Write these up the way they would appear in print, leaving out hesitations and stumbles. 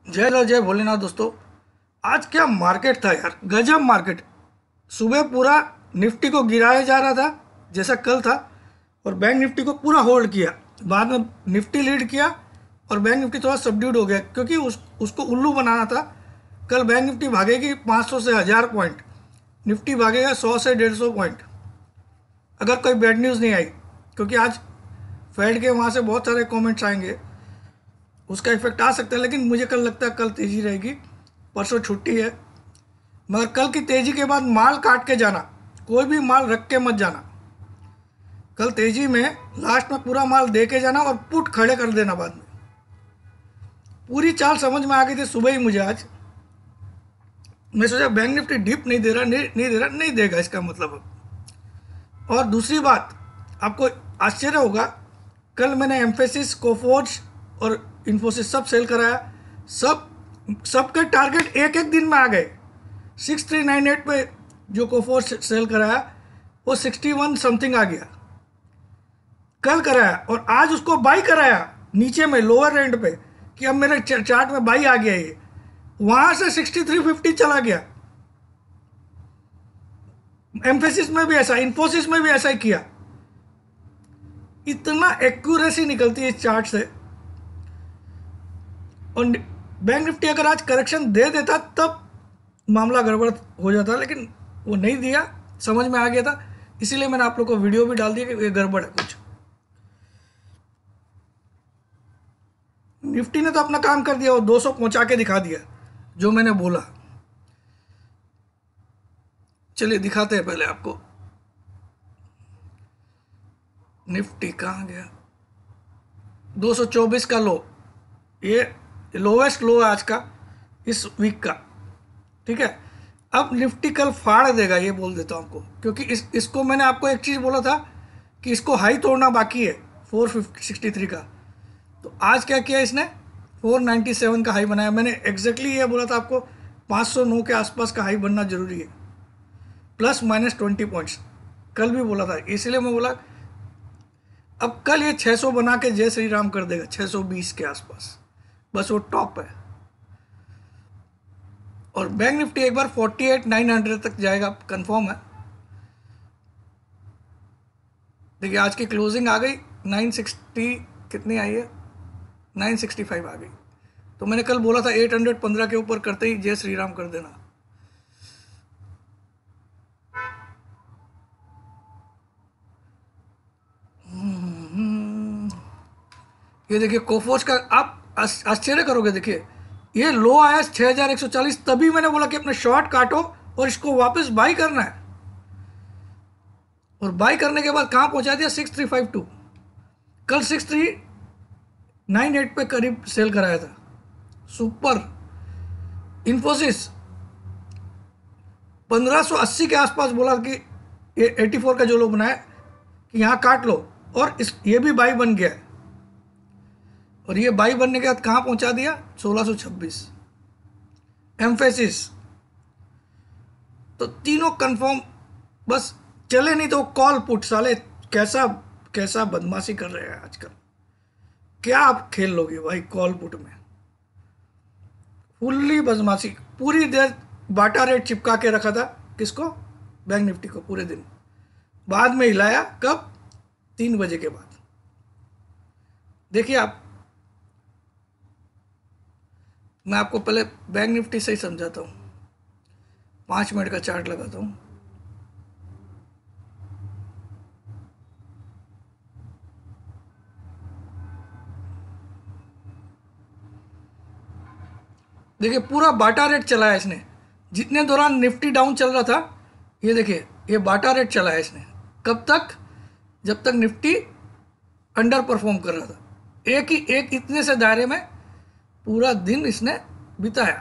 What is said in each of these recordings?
जय लाल जय भोलेनाथ दोस्तों। आज क्या मार्केट था यार, गजब मार्केट। सुबह पूरा निफ्टी को गिराया जा रहा था जैसा कल था, और बैंक निफ्टी को पूरा होल्ड किया। बाद में निफ्टी लीड किया और बैंक निफ्टी थोड़ा सबड्यूड हो गया क्योंकि उसको उल्लू बनाना था। कल बैंक निफ्टी भागेगी 500 से 1000 पॉइंट, निफ्टी भागेगा 100 से 150 पॉइंट, अगर कोई बैड न्यूज़ नहीं आई। क्योंकि आज फेड के वहाँ से बहुत सारे कमेंट्स आएंगे, उसका इफेक्ट आ सकता है। लेकिन मुझे कल लगता है कल तेज़ी रहेगी। परसों छुट्टी है, मगर कल की तेज़ी के बाद माल काट के जाना, कोई भी माल रख के मत जाना। कल तेज़ी में लास्ट में पूरा माल दे के जाना और पुट खड़े कर देना बाद में। पूरी चाल समझ में आ गई थी सुबह ही मुझे आज। मैं सोचा बैंक निफ्टी डिप नहीं दे रहा, नहीं दे रहा, नहीं देगा इसका मतलब अब। और दूसरी बात, आपको आश्चर्य होगा, कल मैंने एम्फेसिस, कोफोर्ज और इन्फोसिस सब सेल कराया। सबके टारगेट एक एक दिन में आ गए। 6398 पे जो कोफोर्ज सेल कराया वो 61 समथिंग आ गया कल कराया, और आज उसको बाई कराया नीचे में लोअर रेंज पे कि अब मेरे चार्ट में बाई आ गया। ये वहां से 6350 चला गया। एम्फेसिस में भी ऐसा, इन्फोसिस में भी ऐसा ही किया। इतना एक्यूरेसी निकलती है इस चार्ट से। और बैंक निफ्टी अगर आज करेक्शन दे देता तब मामला गड़बड़ हो जाता, लेकिन वो नहीं दिया, समझ में आ गया था। इसीलिए मैंने आप लोग को वीडियो भी डाल दिया कि ये गड़बड़ है कुछ। निफ्टी ने तो अपना काम कर दिया, वो 200 पहुंचा के दिखा दिया जो मैंने बोला। चलिए दिखाते हैं पहले आपको। निफ्टी कहाँ गया? 224 का लो, ये लोवेस्ट लो है आज का, इस वीक का। ठीक है, अब निफ्टी कल फाड़ देगा, ये बोल देता हूँ आपको। क्योंकि इसको मैंने आपको एक चीज़ बोला था कि इसको हाई तोड़ना बाकी है 463 का। तो आज क्या किया इसने? 497 का हाई बनाया। मैंने एग्जैक्टली ये बोला था आपको, 509 के आसपास का हाई बनना जरूरी है, प्लस माइनस 20 पॉइंट्स। कल भी बोला था, इसलिए मैं बोला अब कल ये 600 बना के जय श्री राम कर देगा 620 के आसपास, बस वो टॉप है। और बैंक निफ्टी एक बार 48,900 तक जाएगा, कंफर्म है। देखिए आज की क्लोजिंग आ गई 960, कितनी आई है? 965 आ गई। तो मैंने कल बोला था 815 के ऊपर करते ही जय श्री राम कर देना। ये देखिए कोफोर्ज का, आप आश्चर्य करोगे। देखिए ये लो आया 6140, तभी मैंने बोला कि अपने शॉर्ट काटो और इसको वापस बाई करना है। और बाई करने के बाद कहां पहुंचा दिया? 6352। कल 6398 पे करीब सेल कराया था। सुपर। इन्फोसिस 1580 के आसपास बोला कि ये 84 का जो लो बनाया कि यहाँ काट लो, और ये भी बाई बन गया है। और ये बाई बनने के बाद कहाँ पहुँचा दिया? 1626। एम्फेसिस तो तीनों कंफर्म, बस चले नहीं तो कॉल पुट। साले कैसा कैसा बदमाशी कर रहे हैं आजकल। क्या आप खेल लोगे भाई कॉल पुट में? फुल्ली बदमाशी। पूरी देर बाटा रेट चिपका के रखा था। किसको? बैंक निफ्टी को पूरे दिन। बाद में हिलाया कब? 3 बजे के बाद। देखिए आप, मैं आपको पहले बैंक निफ्टी से ही समझाता हूँ। 5 मिनट का चार्ट लगाता हूँ। देखिए पूरा बाटा रेट चला है इसने। जितने दौरान निफ्टी डाउन चल रहा था, ये देखिए ये बाटा रेट चला है इसने। कब तक? जब तक निफ्टी अंडर परफॉर्म कर रहा था। एक इतने से दायरे में पूरा दिन इसने बिताया,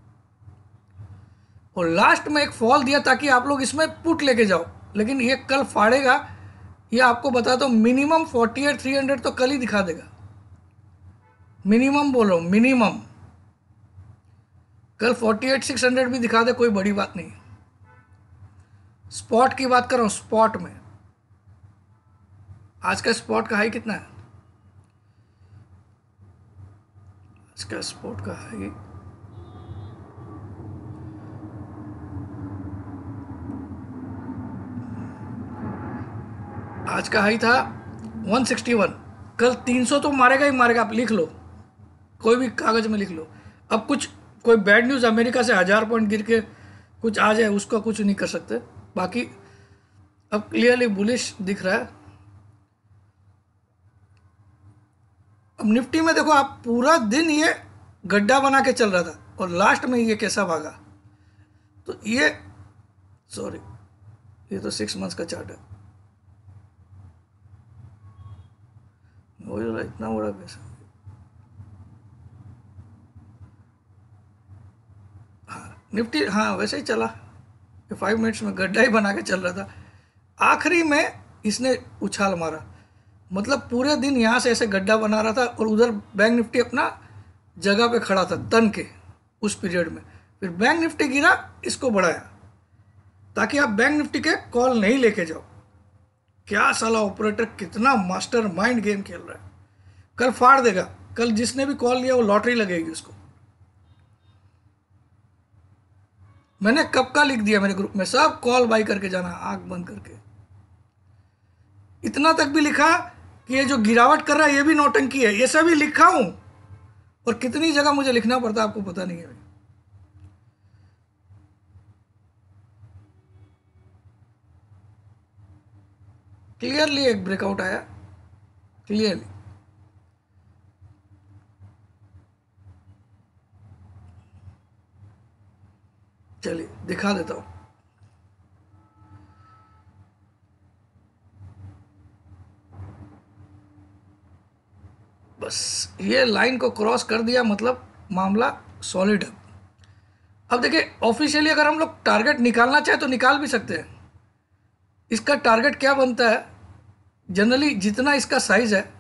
और लास्ट में एक फॉल दिया ताकि आप लोग इसमें पुट लेके जाओ। लेकिन ये कल फाड़ेगा, ये आपको बता दो। मिनिमम 48,300 तो कल ही दिखा देगा। मिनिमम बोल रहा हूँ, मिनिमम। कल 48,600 भी दिखा दे, कोई बड़ी बात नहीं। स्पॉट की बात कर रहा हूँ, स्पॉट में। आज का स्पॉट का हाई कितना है? इसका स्पोर्ट का है। आज का हाई था 161, कल 300 तो मारेगा ही मारेगा, आप लिख लो, कोई भी कागज में लिख लो। अब कुछ कोई बैड न्यूज़ अमेरिका से 1000 पॉइंट गिर के कुछ आ जाए, उसका कुछ नहीं कर सकते। बाकी अब क्लियरली बुलिश दिख रहा है। अब निफ्टी में देखो आप, पूरा दिन ये गड्ढा बना के चल रहा था और लास्ट में ये कैसा भागा। तो ये सॉरी, ये तो 6 मंथ्स का चार्ट है, हो रहा इतना बड़ा कैसा। हाँ निफ्टी, हाँ वैसे ही चला, 5 मिनट्स में गड्ढा ही बना के चल रहा था, आखिरी में इसने उछाल मारा। मतलब पूरे दिन यहाँ से ऐसे गड्ढा बना रहा था और उधर बैंक निफ्टी अपना जगह पे खड़ा था तन के उस पीरियड में। फिर बैंक निफ्टी गिरा, इसको बढ़ाया ताकि आप बैंक निफ्टी के कॉल नहीं लेके जाओ। क्या साला ऑपरेटर कितना मास्टर माइंड गेम खेल रहा है, कल फाड़ देगा। कल जिसने भी कॉल लिया वो लॉटरी लगेगी उसको। मैंने कब का लिख दिया मेरे ग्रुप में, सब कॉल बाई करके जाना आंख बंद करके। इतना तक भी लिखा कि ये जो गिरावट कर रहा है ये भी नौटंकी है, ये सभी लिखा हूं। और कितनी जगह मुझे लिखना पड़ता है आपको पता नहीं है। क्लियरली एक ब्रेकआउट आया, क्लियरली। चलिए दिखा देता हूं। बस ये लाइन को क्रॉस कर दिया, मतलब मामला सॉलिड है। अब देखिए ऑफिशियली अगर हम लोग टारगेट निकालना चाहे तो निकाल भी सकते हैं। इसका टारगेट क्या बनता है, जनरली जितना इसका साइज है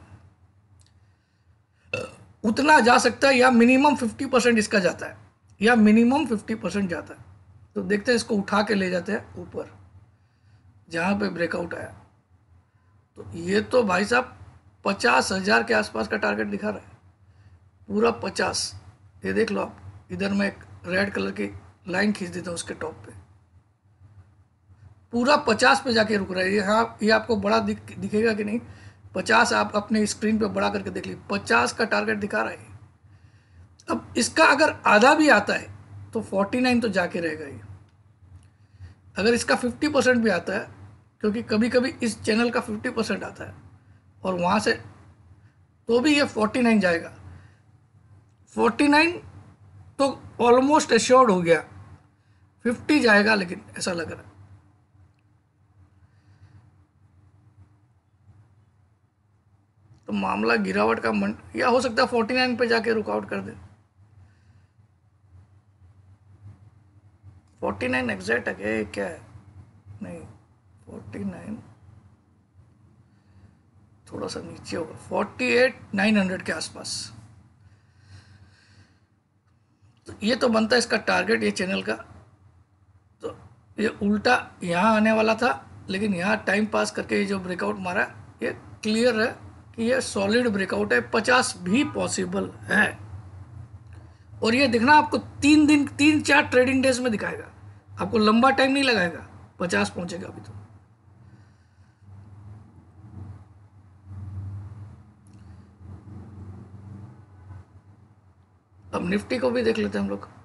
उतना जा सकता है, या मिनिमम 50% इसका जाता है, या मिनिमम 50% जाता है। तो देखते हैं, इसको उठा के ले जाते हैं ऊपर जहाँ पे ब्रेकआउट आया। तो ये तो भाई साहब 50,000 के आसपास का टारगेट दिखा रहा है, पूरा 50। ये देख लो आप, इधर मैं एक रेड कलर की लाइन खींच देता हूँ उसके टॉप पे, पूरा 50 पे जाके रुक रहा है। ये आपको बड़ा दिखेगा कि नहीं, 50 आप अपने स्क्रीन पे बड़ा करके देख लीजिए, 50 का टारगेट दिखा रहा है। अब इसका अगर आधा भी आता है तो 49 तो जाके रहेगा ये। अगर इसका 50% भी आता है, क्योंकि कभी कभी इस चैनल का 50% आता है और वहाँ से, तो भी ये 49 जाएगा। 49 तो ऑलमोस्ट एश्योर्ड हो गया, 50 जाएगा लेकिन ऐसा लग रहा है। तो मामला गिरावट का या हो सकता है 49 पे जाके रुकआउट कर दे। 49 एग्जैक्ट है क्या है, नहीं 49 थोड़ा सा नीचे होगा, 48,900 के आसपास। तो ये तो बनता है इसका टारगेट, ये चैनल का। तो ये उल्टा यहाँ आने वाला था, लेकिन यहाँ टाइम पास करके ये जो ब्रेकआउट मारा, ये क्लियर है कि ये सॉलिड ब्रेकआउट है। 50 भी पॉसिबल है, और ये देखना आपको 3-4 ट्रेडिंग डेज में दिखाएगा, आपको लंबा टाइम नहीं लगाएगा, 50 पहुंचेगा अभी तो। अब निफ्टी को भी देख लेते हैं हम लोग।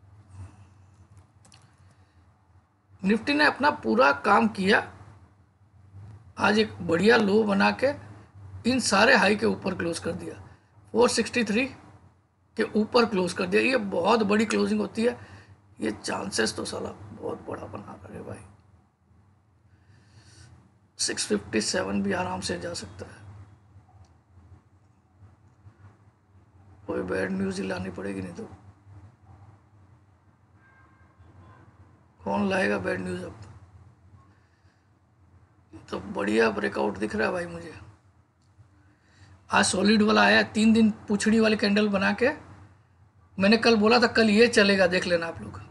निफ्टी ने अपना पूरा काम किया, आज एक बढ़िया लो बना के इन सारे हाई के ऊपर क्लोज कर दिया, 463 के ऊपर क्लोज कर दिया। ये बहुत बड़ी क्लोजिंग होती है, ये चांसेस तो साला बहुत बड़ा बना रहे भाई। 657 भी आराम से जा सकता है, कोई बैड न्यूज ही लानी पड़ेगी, नहीं तो कौन लाएगा बैड न्यूज। अब तो बढ़िया ब्रेकआउट दिख रहा है भाई मुझे। आज सॉलिड वाला आया, 3 दिन पूछड़ी वाली कैंडल बना के। मैंने कल बोला था कल ये चलेगा, देख लेना आप लोग।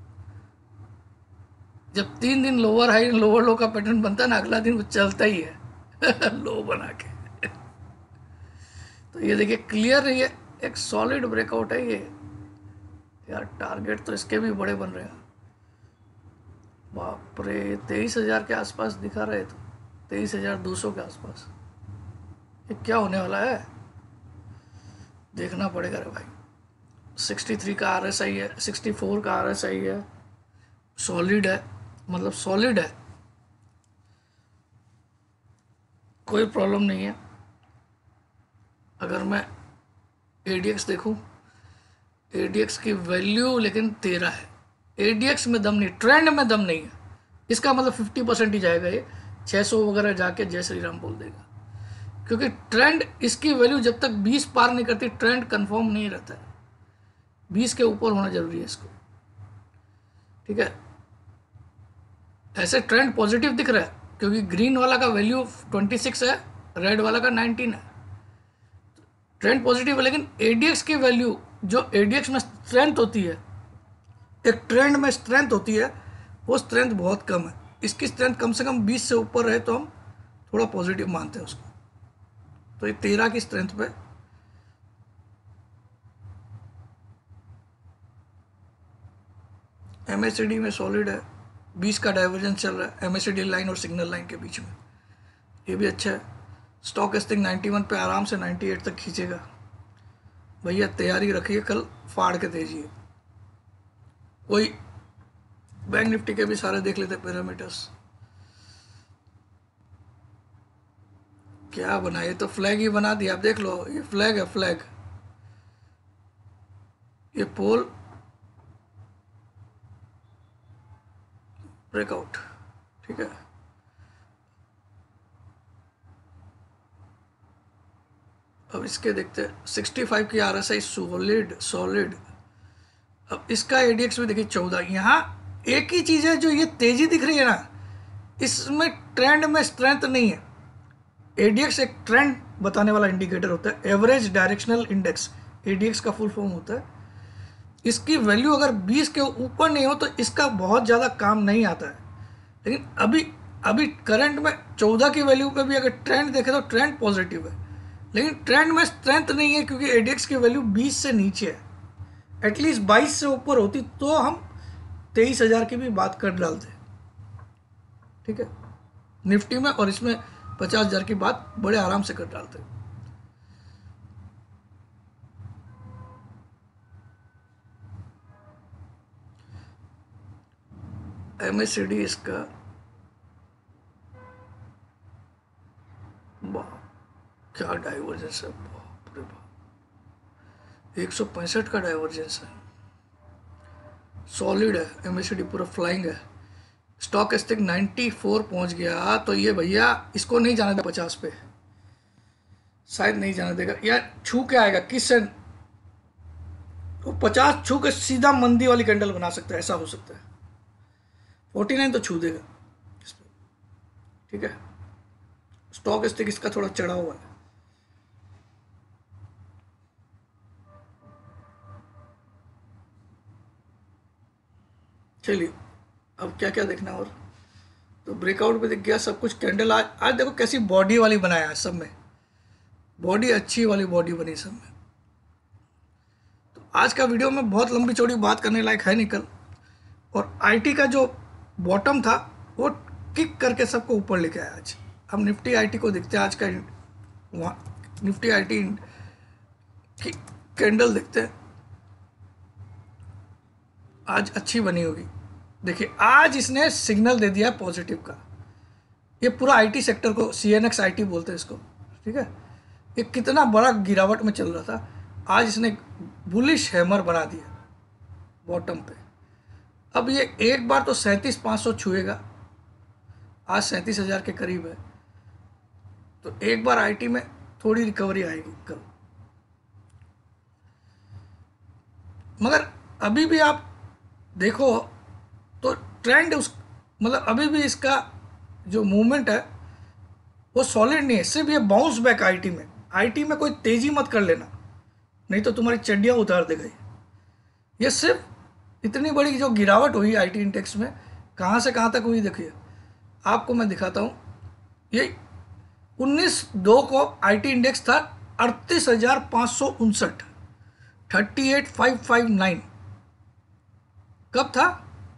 जब 3 दिन लोअर हाई लोअर लो का पैटर्न बनता है ना, अगला दिन वो चलता ही है लो बना के तो ये देखिए क्लियर है, ये एक सॉलिड ब्रेकआउट है ये यार। टारगेट तो इसके भी बड़े बन रहे हैं। बाप रे, 23,000 के आसपास दिखा रहे तो 23,200 के आसपास। ये क्या होने वाला है, देखना पड़ेगा रे भाई। 63 का RSI है, 64 का RSI है, सॉलिड है, मतलब सॉलिड है, कोई प्रॉब्लम नहीं है। अगर मैं ADX देखूं, ADX की वैल्यू लेकिन 13 है। ADX में दम नहीं, ट्रेंड में दम नहीं है। इसका मतलब 50% ही जाएगा ये, 600 वगैरह जाके जय श्री राम बोल देगा। क्योंकि ट्रेंड, इसकी वैल्यू जब तक 20 पार नहीं करती ट्रेंड कंफर्म नहीं रहता है। 20 के ऊपर होना जरूरी है इसको, ठीक है। ऐसे ट्रेंड पॉजिटिव दिख रहा है क्योंकि ग्रीन वाला का वैल्यू 26 है, रेड वाला का 19 है, ट्रेंड पॉजिटिव है। लेकिन ADX की वैल्यू, जो ADX में स्ट्रेंथ होती है, एक ट्रेंड में स्ट्रेंथ होती है, वो स्ट्रेंथ बहुत कम है। इसकी स्ट्रेंथ कम से कम 20 से ऊपर रहे तो हम थोड़ा पॉजिटिव मानते हैं उसको। तो ये 13 की स्ट्रेंथ पे MACD में सॉलिड है, 20 का डाइवर्जेंस चल रहा है MACD लाइन और सिग्नल लाइन के बीच में, ये भी अच्छा है। स्टॉकेस्टिक 91 पे आराम से 98 तक खींचेगा। भैया तैयारी रखिए, कल फाड़ के दीजिए। कोई बैंक निफ्टी के भी सारे देख लेते पैरामीटर्स। क्या बना, ये तो फ्लैग ही बना दिया। आप देख लो, ये फ्लैग है, फ्लैग, ये पोल ब्रेकआउट, ठीक है। अब इसके देखते हैं, 65 की RSI सॉलिड सॉलिड। अब इसका ADX भी देखिए 14। यहाँ एक ही चीज़ है, जो ये तेजी दिख रही है ना, इसमें ट्रेंड में स्ट्रेंथ नहीं है। ADX एक ट्रेंड बताने वाला इंडिकेटर होता है, एवरेज डायरेक्शनल इंडेक्स, ADX का फुल फॉर्म होता है। इसकी वैल्यू अगर 20 के ऊपर नहीं हो तो इसका बहुत ज़्यादा काम नहीं आता है। लेकिन अभी करंट में 14 की वैल्यू पे भी अगर ट्रेंड देखें तो ट्रेंड पॉजिटिव है, लेकिन ट्रेंड में स्ट्रेंथ नहीं है क्योंकि ADX की वैल्यू 20 से नीचे है। एटलीस्ट 22 से ऊपर होती तो हम 23,000 की भी बात कर डालते, ठीक है, निफ्टी में, और इसमें 50,000 की बात बड़े आराम से कर डालते। MACD इसका क्या डाइवर्जेंस है, बाप रे बाप, 165 का डाइवर्जेंस है, सॉलिड है। MACD पूरा फ्लाइंग है। स्टॉकेस्टिक 94 पहुंच गया, तो ये भैया इसको नहीं जाने देगा 50 पे, शायद नहीं जाने देगा, या छू के आएगा किस तो 50 छू के सीधा मंदी वाली कैंडल बना सकता है, ऐसा हो सकता है। 49 तो छू देगा इस पे, ठीक है। स्टॉकेस्टिक इसका थोड़ा चढ़ा हुआ है। चलिए अब क्या क्या देखना, और तो ब्रेकआउट पे दिख गया सब कुछ। कैंडल आज देखो कैसी बॉडी वाली बनाया है, सब में बॉडी, अच्छी वाली बॉडी बनी सब में। तो आज का वीडियो में बहुत लंबी चौड़ी बात करने लायक है निकल। और IT का जो बॉटम था वो किक करके सबको ऊपर लेके आया आज। हम निफ्टी IT को देखते हैं, आज का निफ्टी IT की कैंडल देखते हैं, आज अच्छी बनी होगी। देखिए आज इसने सिग्नल दे दिया पॉजिटिव का। ये पूरा IT सेक्टर को CNX IT बोलते हैं इसको, ठीक है। ये कितना बड़ा गिरावट में चल रहा था, आज इसने बुलिश हैमर बना दिया बॉटम पे। अब ये एक बार तो 37,500 छुएगा, आज 37,000 के करीब है, तो एक बार IT में थोड़ी रिकवरी आएगी कल। मगर अभी भी आप देखो तो ट्रेंड उस मतलब अभी भी इसका जो मूवमेंट है वो सॉलिड नहीं है, सिर्फ ये बाउंस बैक IT में कोई तेजी मत कर लेना, नहीं तो तुम्हारी चड्डियाँ उतार देगा ये सिर्फ इतनी बड़ी जो गिरावट हुई IT इंडेक्स में, कहाँ से कहाँ तक हुई देखिए, आपको मैं दिखाता हूँ। ये 19/2 को IT इंडेक्स था 38,559, 38,559 कब था?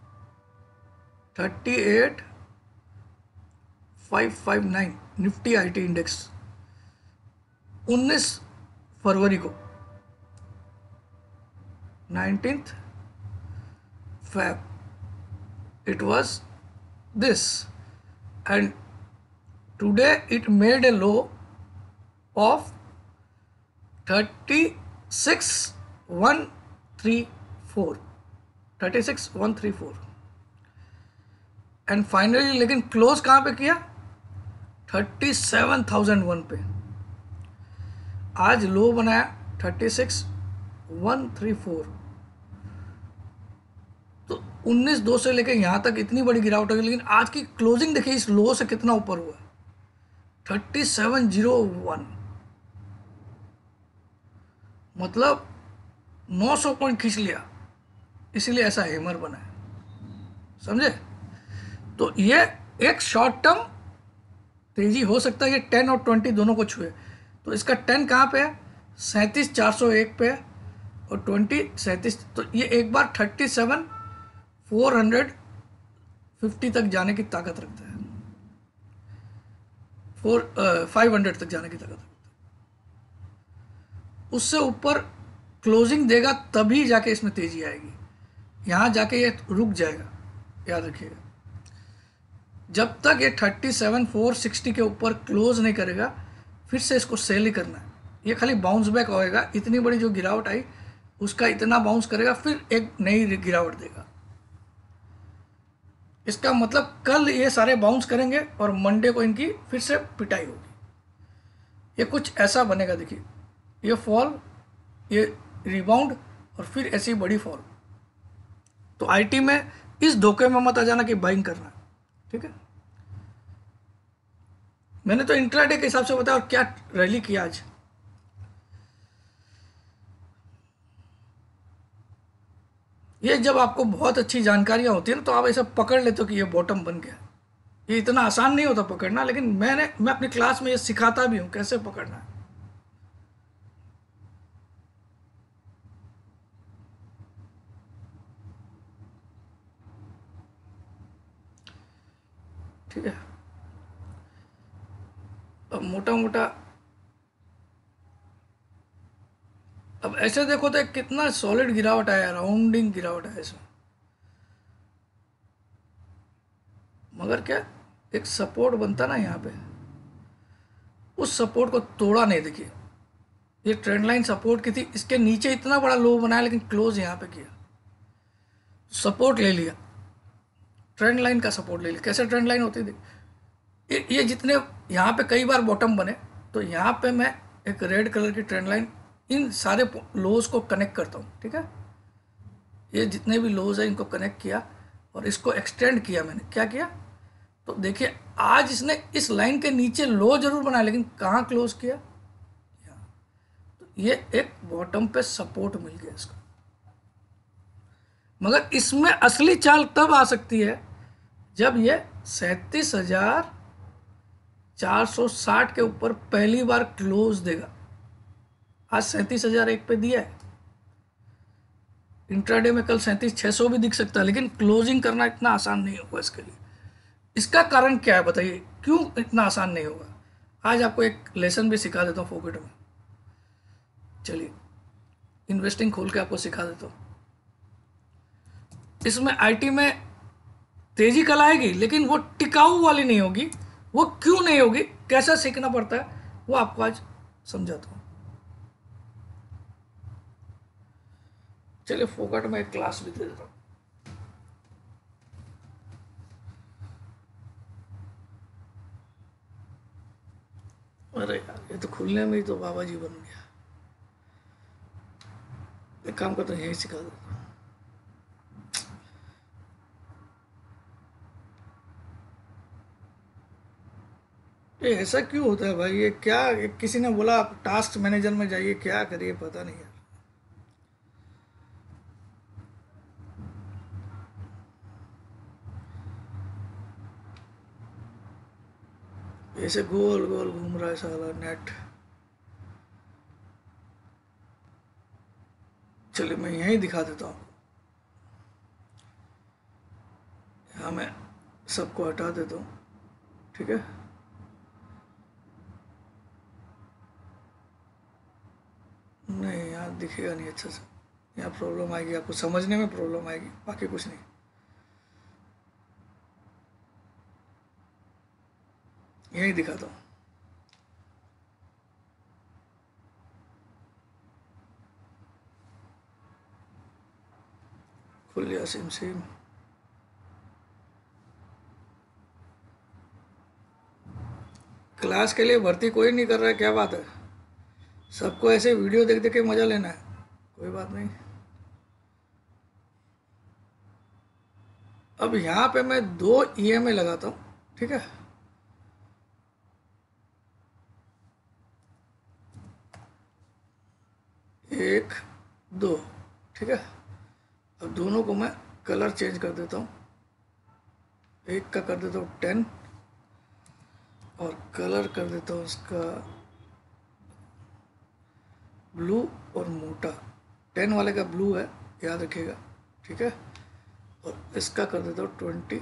38,559 निफ्टी आईटी इंडेक्स 19 फरवरी को, 19th Feb it was this, and today it made a low of 36,134 36,134 and finally लेकिन क्लोज कहाँ पे किया? 37,001 पे। आज लो बनाया 36,134, तो 19,200 से लेकर यहाँ तक इतनी बड़ी गिरावट होगी, लेकिन आज की क्लोजिंग देखिए इस लो से कितना ऊपर हुआ है, 3701, मतलब 900 पॉइंट खींच लिया, इसीलिए ऐसा हैमर बना है, समझे? तो ये एक शॉर्ट टर्म तेजी हो सकता है, ये 10 और 20 दोनों को छुए। तो इसका 10 कहाँ पे है? 37,401 पे है, और 20 37, तो ये एक बार 37,450 तक जाने की ताकत रखता है, 500 तक जाने की ताकत रखता है। उससे ऊपर क्लोजिंग देगा तभी जाके इसमें तेजी आएगी, यहाँ जाके ये रुक जाएगा, याद रखिएगा। जब तक ये 37,460 के ऊपर क्लोज नहीं करेगा, फिर से इसको सेल ही करना है। ये खाली बाउंस बैक होएगा, इतनी बड़ी जो गिरावट आई उसका इतना बाउंस करेगा, फिर एक नई गिरावट देगा। इसका मतलब कल ये सारे बाउंस करेंगे और मंडे को इनकी फिर से पिटाई होगी। ये कुछ ऐसा बनेगा, देखिए ये फॉल, ये रिबाउंड, और फिर ऐसी बड़ी फॉल। तो आईटी में इस धोखे में मत आ जाना कि बाइंग करना है, ठीक है? मैंने तो इंट्राडे के हिसाब से बताया, और क्या रैली किया आज। ये जब आपको बहुत अच्छी जानकारियां होती है ना, तो आप ऐसा पकड़ लेते हो कि ये बॉटम बन गया। ये इतना आसान नहीं होता पकड़ना, लेकिन मैं अपनी क्लास में ये सिखाता भी हूं कैसे पकड़ना है। ठीक है, अब मोटा मोटा अब ऐसे देखो तो कितना सॉलिड गिरावट आया, राउंडिंग गिरावट आया इसमें, मगर क्या एक सपोर्ट बनता ना यहाँ पे, उस सपोर्ट को तोड़ा नहीं। देखिए ये ट्रेंड लाइन सपोर्ट की थी, इसके नीचे इतना बड़ा लो बनाया, लेकिन क्लोज यहाँ पे किया, सपोर्ट ले लिया, ट्रेंड लाइन का सपोर्ट ले लिया। कैसे ट्रेंड लाइन होती थी? ये जितने यहाँ पे कई बार बॉटम बने, तो यहाँ पे मैं एक रेड कलर की ट्रेंड लाइन इन सारे लोज को कनेक्ट करता हूँ, ठीक है? ये जितने भी लोज है इनको कनेक्ट किया और इसको एक्सटेंड किया मैंने। क्या किया? तो देखिए आज इसने इस लाइन के नीचे लो जरूर बनाया, लेकिन कहाँ क्लोज किया? तो ये एक बॉटम पे सपोर्ट मिल गया इसको। मगर इसमें असली चाल तब आ सकती है जब ये 37,460 के ऊपर पहली बार क्लोज देगा। आज 37,001 पे दिया है, इंट्राडे में कल 37,600 भी दिख सकता है, लेकिन क्लोजिंग करना इतना आसान नहीं होगा इसके लिए। इसका कारण क्या है बताइए, क्यों इतना आसान नहीं होगा? आज आपको एक लेसन भी सिखा देता हूँ फोकट में। चलिए इन्वेस्टिंग खोल के आपको सिखा देता हूँ। इसमें आईटी में तेजी कल आएगी, लेकिन वो टिकाऊ वाली नहीं होगी। वो क्यों नहीं होगी, कैसा सीखना पड़ता है, वो आपको आज समझाता हूँ। चलिए फोकट में एक क्लास भी दे देता हूँ। अरे यार ये तो खुलने में ही तो बाबा जी बन गया। एक काम करते हैं, यही सिखा देता हूँ। ये ऐसा क्यों होता है भाई? ये क्या, किसी ने बोला आप टास्क मैनेजर में जाइए, क्या करिए पता नहीं यार। ऐसे गोल गोल घूम रहा है साला नेट। चलिए मैं यहीं दिखा देता हूँ। यहाँ मैं सबको हटा देता हूँ, ठीक है। नहीं, यहाँ दिखेगा नहीं अच्छे से, यहाँ प्रॉब्लम आएगी, आपको समझने में प्रॉब्लम आएगी, बाकी कुछ नहीं। यही दिखाता हूँ। खुल गया सिम सिम। क्लास के लिए भर्ती कोई नहीं कर रहा है, क्या बात है? सबको ऐसे वीडियो देख देख के मजा लेना है, कोई बात नहीं। अब यहाँ पे मैं 2 ईएमए लगाता हूँ, ठीक है। एक, 2, ठीक है। अब दोनों को मैं कलर चेंज कर देता हूँ। एक का कर देता हूँ 10 और कलर कर देता हूँ इसका ब्लू और मोटा। 10 वाले का ब्लू है, याद रखिएगा, ठीक है। और इसका कर देता हूँ 20।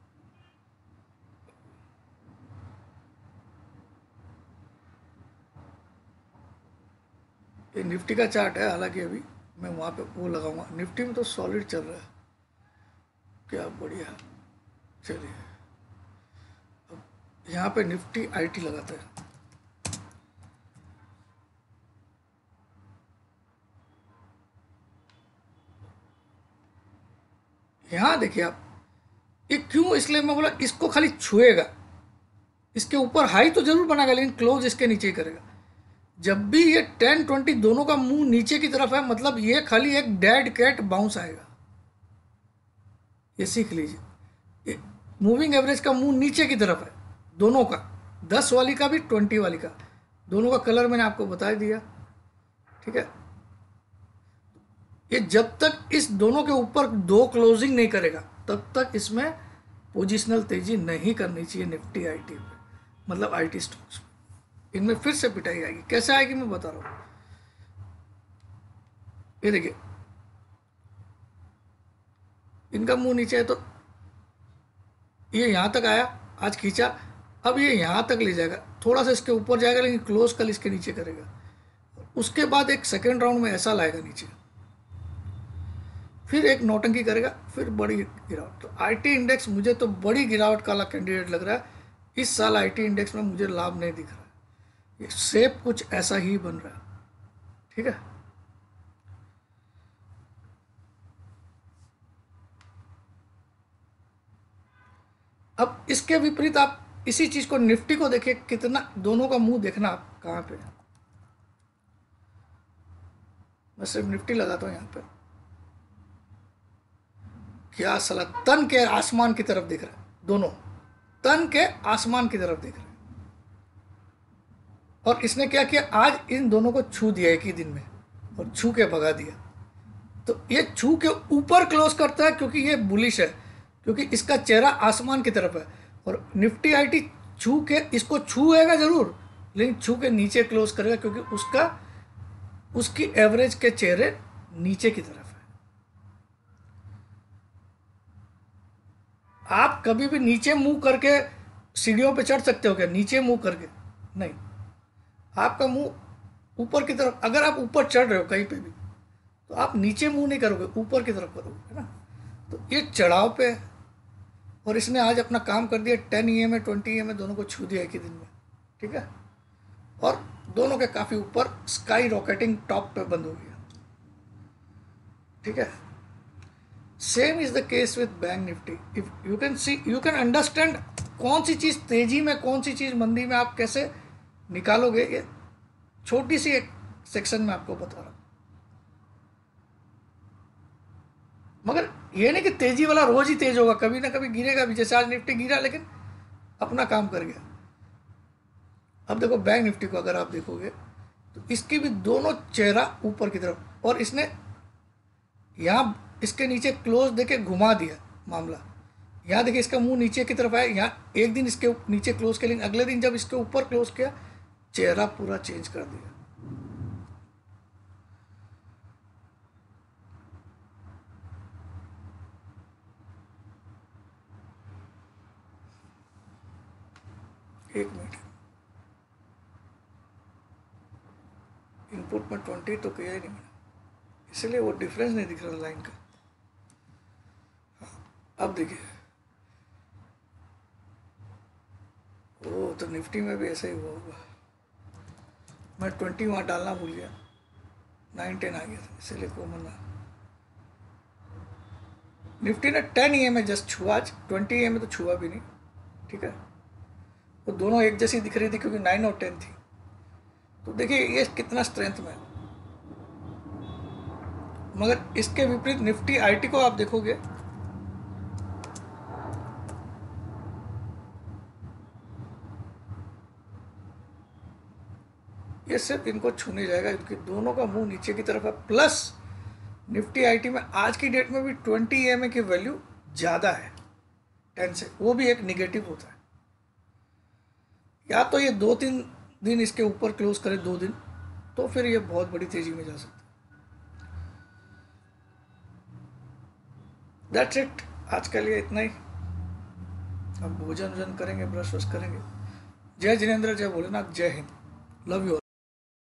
ये निफ्टी का चार्ट है, हालांकि अभी मैं वहाँ पे वो लगाऊंगा। निफ्टी में तो सॉलिड चल रहा है, क्या बढ़िया। चलिए अब यहाँ पे निफ्टी आईटी लगाते हैं। यहाँ देखिए आप, ये क्यों, इसलिए मैं बोला इसको खाली छुएगा, इसके ऊपर हाई तो जरूर बनाएगा लेकिन क्लोज इसके नीचे ही करेगा। जब भी ये 10-20 दोनों का मुंह नीचे की तरफ है, मतलब ये खाली एक डेड कैट बाउंस आएगा, ये सीख लीजिए। मूविंग एवरेज का मुंह नीचे की तरफ है दोनों का, 10 वाली का भी 20 वाली का, दोनों का कलर मैंने आपको बता दिया, ठीक है। ये जब तक इस दोनों के ऊपर 2 क्लोजिंग नहीं करेगा तब तक इसमें पोजिशनल तेजी नहीं करनी चाहिए निफ्टी आईटी पे, मतलब आईटी स्टॉक्स। इनमें फिर से पिटाई आएगी, कैसे आएगी मैं बता रहा हूँ। ये देखिए इनका मुंह नीचे है तो ये यहाँ तक आया, आज खींचा, अब ये यहाँ तक ले जाएगा, थोड़ा सा इसके ऊपर जाएगा लेकिन क्लोज कल इसके नीचे करेगा। उसके बाद एक सेकेंड राउंड में ऐसा लाएगा नीचे, फिर एक नौटंकी करेगा, फिर बड़ी गिरावट। तो आईटी इंडेक्स मुझे तो बड़ी गिरावट का कैंडिडेट लग रहा है। इस साल आईटी इंडेक्स में मुझे लाभ नहीं दिख रहा है, ये शेप कुछ ऐसा ही बन रहा है, ठीक है। अब इसके विपरीत आप इसी चीज को निफ्टी को देखिए, कितना दोनों का मुंह देखना आप कहां पे है। मैं सिर्फ निफ्टी लगाता हूं यहाँ पे, क्या साला तन के आसमान की तरफ दिख रहा है, दोनों तन के आसमान की तरफ दिख रहे हैं। और इसने क्या किया, आज इन दोनों को छू दिया एक ही दिन में और छू के भगा दिया। तो ये छू के ऊपर क्लोज करता है क्योंकि ये बुलिश है, क्योंकि इसका चेहरा आसमान की तरफ है। और निफ्टी आईटी छू के, इसको छूएगा जरूर लेकिन छू के नीचे क्लोज करेगा क्योंकि उसकी एवरेज के चेहरे नीचे की तरफ है। आप कभी भी नीचे मुंह करके सीढ़ियों पे चढ़ सकते हो क्या? नीचे मुंह करके नहीं, आपका मुंह ऊपर की तरफ। अगर आप ऊपर चढ़ रहे हो कहीं पे भी तो आप नीचे मुंह नहीं करोगे, ऊपर की तरफ करोगे, है ना। तो ये चढ़ाव पे है और इसने आज अपना काम कर दिया। 10 ईएमए 20 ईएमए दोनों को छू दिया एक ही दिन में, ठीक है। और दोनों के काफी ऊपर स्काई रॉकेटिंग टॉप पे बंद हो गया, ठीक है। Same is the case with bank Nifty. If you can see, you can understand कौन सी चीज तेजी में, कौन सी चीज मंदी में, आप कैसे निकालोगे। ये छोटी सी एक सेक्शन में आपको बता रहा हूं। मगर ये नहीं कि तेजी वाला रोज ही तेज होगा, कभी ना कभी गिरेगा भी। जैसे आज निफ्टी गिरा लेकिन अपना काम कर गया। अब देखो बैंक निफ्टी को अगर आप देखोगे तो इसकी भी दोनों चेहरा ऊपर की तरफ, और इसने यहाँ इसके नीचे क्लोज देके घुमा दिया मामला। यहाँ देखिए इसका मुंह नीचे की तरफ आया, यहाँ एक दिन इसके नीचे क्लोज किया लेकिन अगले दिन जब इसके ऊपर क्लोज किया चेहरा पूरा चेंज कर दिया। एक मिनट, इनपुट में 20 तो किया ही नहीं मैंने, इसलिए वो डिफरेंस नहीं दिख रहा लाइन का। अब देखिए, ओ तो निफ्टी में भी ऐसा ही हुआ होगा, मैं 20 वहाँ डालना भूल गया, 9-10 आ गया था, इसीलिए कॉमन ना। निफ्टी ने 10 EMA जस्ट छुआ, आज 20 EMA तो छुआ भी नहीं, ठीक है। वो दोनों एक जैसी दिख रही थी क्योंकि 9 और 10 थी। तो देखिए ये कितना स्ट्रेंथ में, मगर इसके विपरीत निफ्टी आईटी को आप देखोगे, ये सिर्फ इनको छूने जाएगा क्योंकि दोनों का मुंह नीचे की तरफ है। प्लस निफ्टी आईटी में आज की डेट में भी 20 EMA की वैल्यू ज़्यादा है 10 से, वो भी एक निगेटिव होता है। या तो ये 2-3 दिन इसके ऊपर क्लोज करे, 2 दिन, तो फिर ये बहुत बड़ी तेजी में जा सकता है। दैट्स इट, आज के लिए इतना ही। अब भोजन वोजन करेंगे, ब्रश वश करेंगे। जय जिनेंद्र, जय भोलेनाथ, जय हिंद, लव यू।